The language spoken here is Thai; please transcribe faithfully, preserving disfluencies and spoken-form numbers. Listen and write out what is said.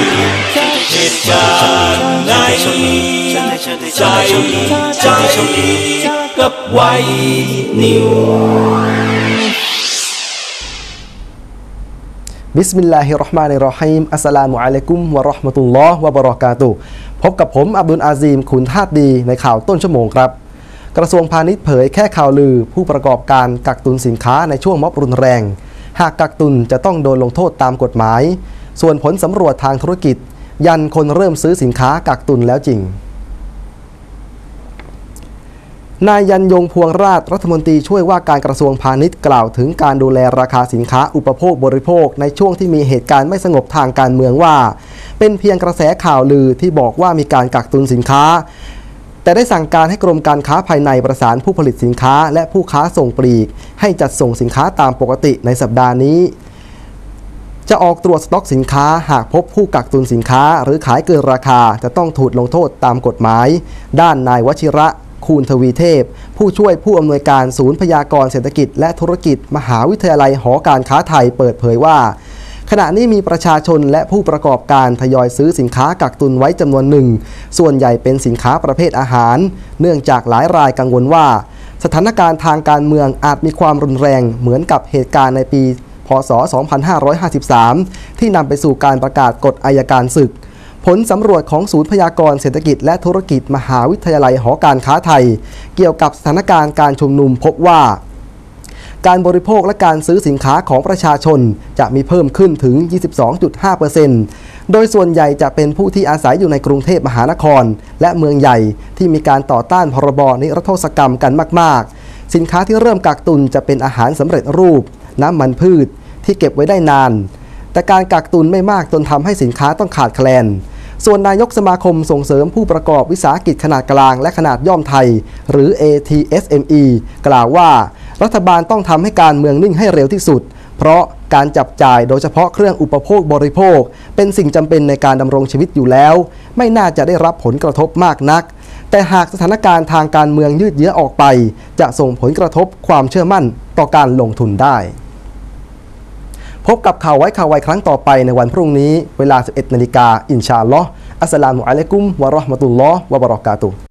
เหตุการณ์ไหนใจใจกับไว้นิวบิสมิลลาฮิรเราะห์มานิรเราะฮีมอัสสลามุอะลัยกุมวะเราะห์มะตุลลอฮ์วะบะเราะกาตุฮ์พบกับผมอับดุลอาซีมขุนทาสดีในข่าวต้นชั่วโมงครับกระทรวงพาณิชย์เผยแค่ข่าวลือผู้ประกอบการกักตุนสินค้าในช่วงม็อบรุนแรงหากกักตุนจะต้องโดนลงโทษตามกฎหมายส่วนผลสำรวจทางธุรกิจยันคนเริ่มซื้อสินค้ากักตุนแล้วจริงนายยันยงพวงราชรัฐมนตรีช่วยว่าการกระทรวงพาณิชย์กล่าวถึงการดูแลราคาสินค้าอุปโภคบริโภคในช่วงที่มีเหตุการณ์ไม่สงบทางการเมืองว่าเป็นเพียงกระแสข่าวลือที่บอกว่ามีการกักตุนสินค้าแต่ได้สั่งการให้กรมการค้าภายในประสานผู้ผลิตสินค้าและผู้ค้าส่งปลีกให้จัดส่งสินค้าตามปกติในสัปดาห์นี้จะออกตรวจสต็อกสินค้าหากพบผู้กักตุนสินค้าหรือขายเกินราคาจะต้องถูกลงโทษตามกฎหมายด้านนายวชิระคูณทวีเทพผู้ช่วยผู้อำนวยการศูนย์พยากรณ์เศรษฐกิจและธุรกิจมหาวิทยาลัยหอการค้าไทยเปิดเผยว่าขณะนี้มีประชาชนและผู้ประกอบการทยอยซื้อสินค้ากักตุนไว้จำนวนหนึ่งส่วนใหญ่เป็นสินค้าประเภทอาหารเนื่องจากหลายรายกังวลว่าสถานการณ์ทางการเมืองอาจมีความรุนแรงเหมือนกับเหตุการณ์ในปีพ.ศ. สองพันห้าร้อยห้าสิบสามที่นำไปสู่การประกาศกฎอัยการศึกผลสำรวจของศูนย์พยากรณ์เศรษฐกิจและธุรกิจมหาวิทยาลัยหอการค้าไทยเกี่ยวกับสถานการณ์การชุมนุมพบว่าการบริโภคและการซื้อสินค้าของประชาชนจะมีเพิ่มขึ้นถึง ยี่สิบสองจุดห้าเปอร์เซ็นต์ โดยส่วนใหญ่จะเป็นผู้ที่อาศัยอยู่ในกรุงเทพมหานครและเมืองใหญ่ที่มีการต่อต้านพรบนิรโทษกรรมกันมากๆสินค้าที่เริ่มกักตุนจะเป็นอาหารสำเร็จรูปน้ำมันพืชที่เก็บไว้ได้นานแต่การกักตุนไม่มากจนทำให้สินค้าต้องขาดแคลนส่วนนายกสมาคมส่งเสริมผู้ประกอบวิสาหกิจขนาดกลางและขนาดย่อมไทยหรือ เอ ที เอส เอ็ม อี กล่าวว่ารัฐบาลต้องทำให้การเมืองนิ่งให้เร็วที่สุดเพราะการจับจ่ายโดยเฉพาะเครื่องอุปโภคบริโภคเป็นสิ่งจำเป็นในการดำรงชีวิตอยู่แล้วไม่น่าจะได้รับผลกระทบมากนักแต่หากสถานการณ์ทางการเมืองยืดเยื้อออกไปจะส่งผลกระทบความเชื่อมั่นต่อการลงทุนได้พบกับข่าวไว้ข่าวไวครั้งต่อไปในวันพรุ่งนี้เวลา สิบเอ็ดนาฬิกาอินชาอัลลอฮ์อัสสลามุอะลัยกุมวะเราะห์มะตุลลอฮ์วะบะเราะกาตุฮ์